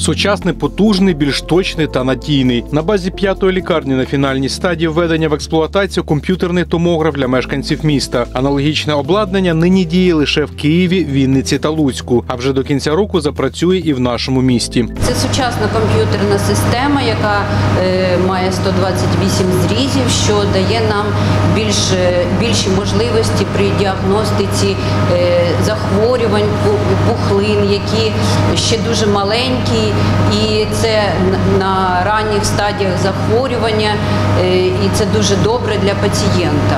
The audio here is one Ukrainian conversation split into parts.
Сучасний, потужний, більш точний та надійний. На базі 5-ї лікарні на фінальній стадії введення в експлуатацію комп'ютерний томограф для мешканців міста. Аналогічне обладнання нині діє лише в Києві, Вінниці та Луцьку, а вже до кінця року запрацює і в нашому місті. Це сучасна комп'ютерна система, яка має 128 зрізів, що дає нам більші можливості при діагностиці захворювань, пухлин, які ще дуже маленькі, і це на ранніх стадіях захворювання, і це дуже добре для пацієнта.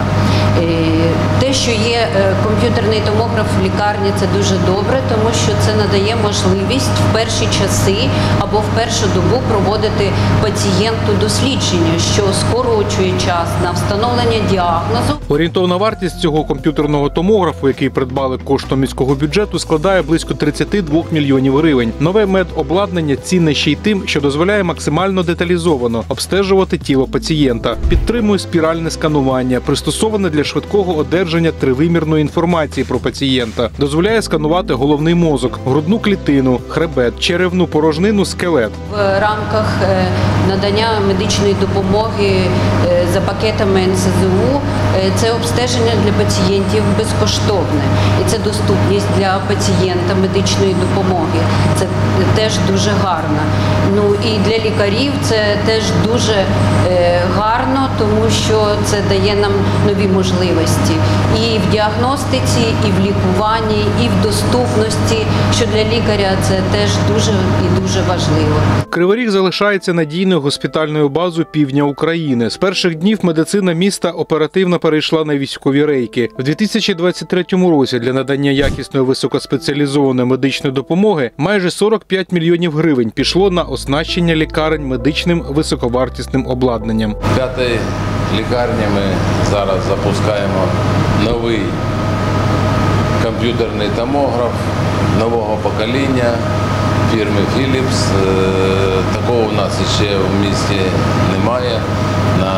Те, що є комп'ютерний томограф в лікарні, це дуже добре, тому що це надає можливість в перші часи або в першу добу проводити пацієнту дослідження, що скорочує час на встановлення діагнозу. Орієнтовна вартість цього комп'ютерного томографу, який придбали коштом міського бюджету, складає близько 32 мільйонів гривень. Нове медобладнання цінне ще й тим, що дозволяє максимально деталізовано обстежувати тіло пацієнта, підтримує спіральне сканування, пристосоване для швидкого одержання тривимірної інформації про пацієнта, дозволяє сканувати головний мозок, грудну клітину, хребет, черевну порожнину, скелет. В рамках надання медичної допомоги за пакетами НСЗУ це обстеження для пацієнтів безкоштовне. І це доступність для пацієнта медичної допомоги. Це теж дуже гарно. Ну і для лікарів це теж дуже гарно, тому що це дає нам нові можливості і в діагностиці, і в лікуванні, і в доступності, що для лікаря це теж дуже і дуже важливо. Кривий Ріг залишається надійною госпітальною базою півдня України. З перших днів медицина міста оперативно перейшла на військові рейки. В 2023 році для надання якісної високоспеціалізованої медичної допомоги майже 45 мільйонів гривень пішло на оснащення лікарень медичним високовартісним обладнанням. В 5-й лікарні ми зараз запускаємо новий комп'ютерний томограф нового покоління фірми Philips. Такого у нас ще в місті немає, на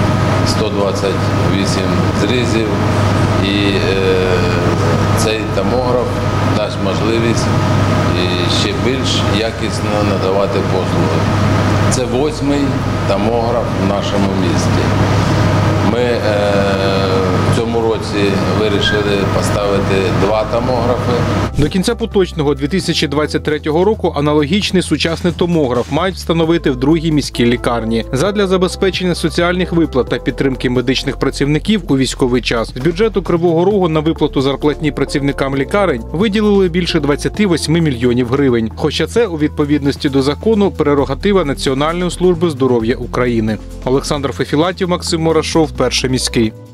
128 зрізів. І цей томограф дасть можливість ще більш якісно надавати послуги. Це 8-й томограф в нашому місті. Ми в цьому році вирішили поставити 2 томографи. До кінця поточного 2023 року аналогічний сучасний томограф мають встановити в 2-й міській лікарні. Задля забезпечення соціальних виплат та підтримки медичних працівників у військовий час з бюджету Кривого Рогу на виплату зарплатні працівникам лікарень виділили більше 28 мільйонів гривень. Хоча це у відповідності до закону прерогатива Національної служби здоров'я України. Олександр Фефілатів, Максим Мурашов, Перший міський.